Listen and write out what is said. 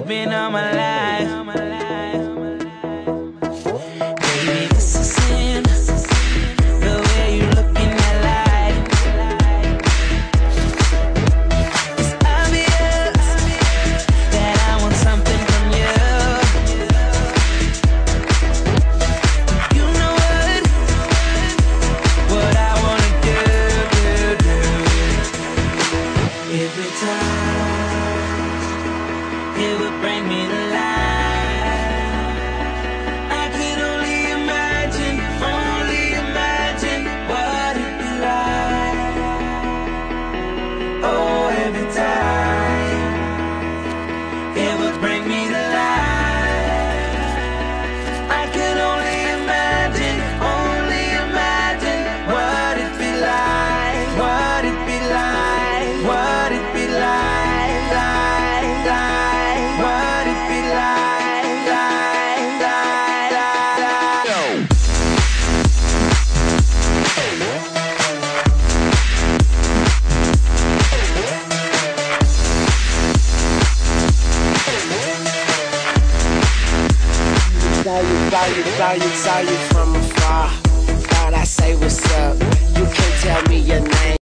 you've been all my life. Baby, this is sin, the way you look in that light. It's obvious that I want something from you. You know what I wanna do. Every time it would bring me to life. I can only imagine what it'd be like. Oh, every time it would bring me to life. I can only imagine what it'd be like, what it'd be like, what it'd be like, what it'd be like, Yo. Saw you from afar. Thought I'd say what's up. You can't tell me your name.